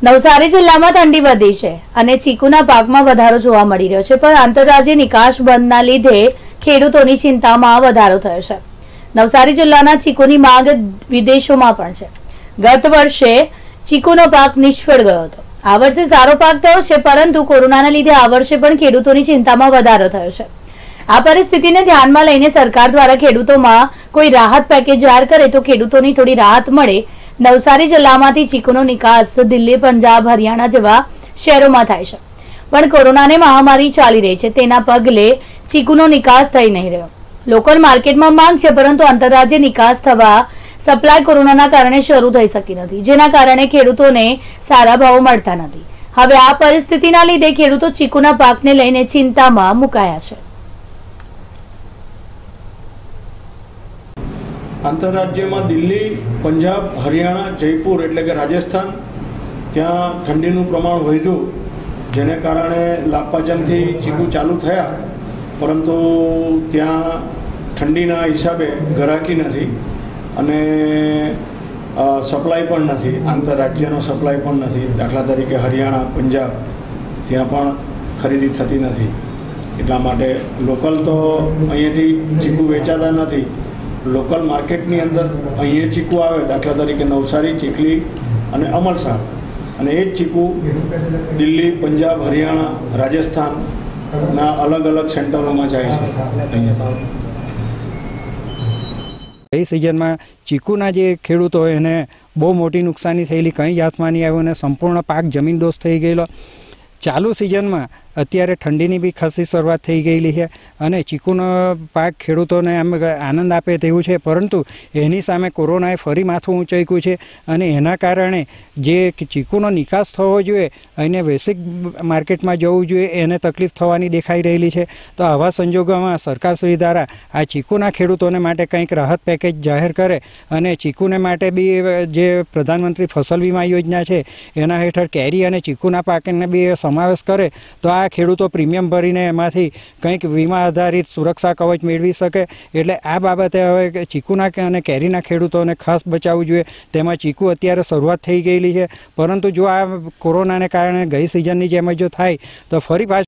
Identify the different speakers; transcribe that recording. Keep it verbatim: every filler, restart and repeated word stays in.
Speaker 1: નવસારી જિલ્લામાં ઠંડી વધી છે અને ચીકુના પાકમાં વધારો જોવા મળી રહ્યો છે, પણ આંતરરાજ્ય નિકાસ બંધના લીધે ખેડૂતોની ચિંતામાં વધારો થયો છે। નવસારી જિલ્લાના ચીકુની માંગ વિદેશોમાં પણ છે। ગત વર્ષે ચીકુનો પાક નિષ્ફળ ગયો હતો। આ વર્ષે સારો પાક થયો છે, પરંતુ કોરોનાના લીધે આ વર્ષે પણ ખેડૂતોની ચિંતામાં વધારો થયો છે। આ પરિસ્થિતિને ધ્યાનમાં લઈને સરકાર દ્વારા ખેડૂતોમાં કોઈ રાહત પેકેજ જાહેર કરે તો ખેડૂતોની થોડી રાહત મળે। નવસારી જિલ્લામાંથી ચીકુનો નિકાસ દિલ્હી, પંજાબ, હરિયાણા જેવા શહેરોમાં થાય છે, પણ કોરોનાની મહામારી ચાલી રહી છે, તેના પગલે ચીકુનો નિકાસ થઈ નહીં રહ્યો। લોકલ માર્કેટમાં માંગ છે, પરંતુ આંતરરાજ્ય નિકાસ થવા સપ્લાય કોરોનાના કારણે શરૂ થઈ શકી નથી, જેના કારણે ખેડૂતોને સારા ભાવો મળતા નથી। હવે આ પરિસ્થિતિના લીધે ખેડૂતો ચીકુના પાકને લઈને ચિંતામાં મુકાયા છે।
Speaker 2: आंतरराज्य में दिल्ली, पंजाब, हरियाणा, जयपुर एटले के राजस्थान त्या ठंडीनु प्रमाण वध्यु, जेने कारणे लापाचमथी चीकू चालू थया, परंतु त्या ठंडीना हिसाबे ग्राहकी नथी अने सप्लाय पण नथी। आंतरराज्यनो सप्लाय पण नथी। दाखला तरीके हरियाणा, पंजाब त्या पण खरीदी थती नथी, એટલા માટે લોકલ તો અહીંયાથી ચીકુ વેચાતા નથી। लोकल मार्केटनी अंदर अहीं चीकू आवे, दाखला तरीके नवसारी, चीखली अने अमलसार, अने ए चीकू दिल्ली, पंजाब, हरियाणा, राजस्थान ना अलग अलग सेंटरों में जाए छे।
Speaker 3: कई सीजन में चीकूना जे खेडूतो एने बहु मोटी नुकसानी थयेली, कई जातमां नहीं आव्युं ने संपूर्ण पाक जमीनदोस्त थई गयेलो। चालू सीजन में अत्यारे ठंडी भी खासी शुरुआत थी गई है और चीकूनो पाक खेडूतोने आम आनंद आपे तेवुं छे, परंतु एनी सामे कोरोनाए फरी माथुं ऊंचाक्युं छे अने एना कारणे जे चीकूनो निकास थवो जोईए अने वैश्विक मार्केट में जवुं जोईए एने तकलीफ थवानी देखाई रही है। तो आवा संजोगोमां सरकारश्री द्वारा आ चीकूना खेडूतोने माटे कंईक राहत पेकेज जाहेर करे अने चीकूने माटे बी जे प्रधानमंत्री फसल वीमा योजना है एना हेठळ केरी अने चीकूना पाकने बी समावेश करे तो आ खेडूतो प्रीमियम भरीने एमांथी कंईक वीमा आधारित सुरक्षा कवच मेळवी शके। एटले आ बाबते हवे चीकूना अने केरीना खेडूतोने खास बचाववुं जोईए। तेमां चीकू अत्यारे शरूआत थई गयेली है, परंतु जो आ कोरोनाने कारणे गई सीजननी जेम जो थाय तो फरी पाछुं